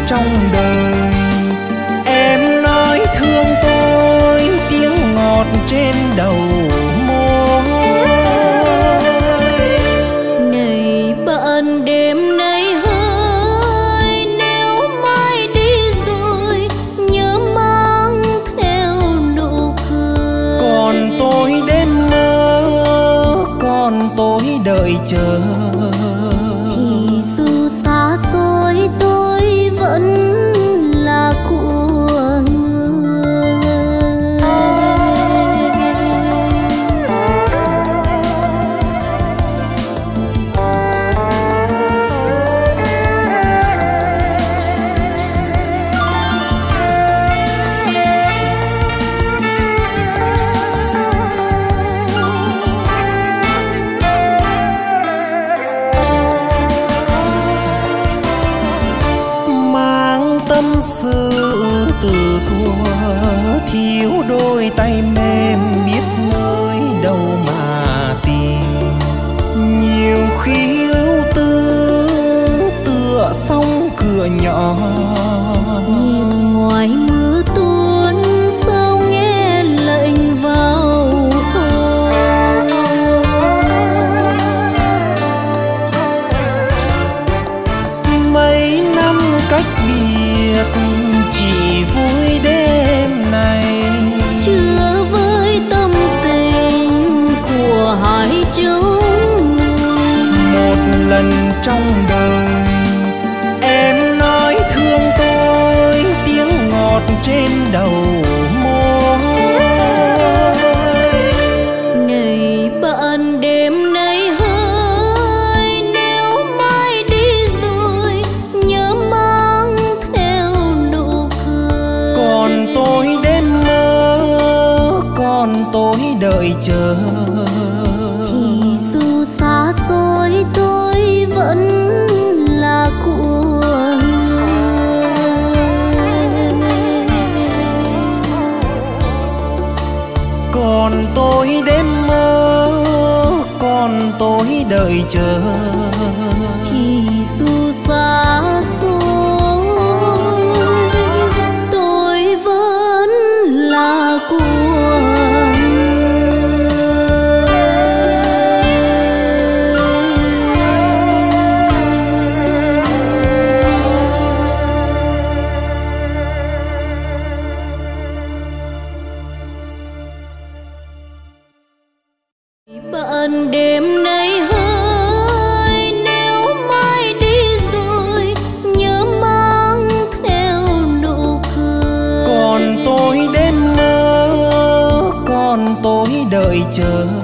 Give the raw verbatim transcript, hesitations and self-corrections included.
trong đời. Em nói thương tôi tiếng ngọt trên đầu môi. Này bạn đêm nay hỡi, nếu mai đi rồi nhớ mang theo nụ cười. Còn tôi đêm mơ, còn tôi đợi chờ. Thì dù xa xôi tôi vẫn là của người. Tâm sự từ thuở thiếu đôi tay mềm biết nơi đâu mà tìm. Nhiều khi ưu tư tựa sông cửa nhỏ, Nhìn ngoài mưa tuôn sao nghe lạnh vào hồn. Mấy năm cách biệt chỉ vui đêm này, Chưa với tâm tình của hai chúng. một lần trong đời. Em nói thương tôi tiếng ngọt trên đầu môi. Này bạn đêm nay hỡi, nếu mai đi rồi nhớ mang theo nụ cười. Còn tôi đêm mơ, còn tôi đợi chờ. Thì dù xa xôi tôi vẫn là của người. Còn tôi đêm mơ, còn tôi đợi chờ. Thì dù xa xôi tôi vẫn là của bạn đêm nay hỡi, nếu mai đi rồi nhớ mang theo nụ cười. Còn tôi đêm mơ, còn tôi đợi chờ.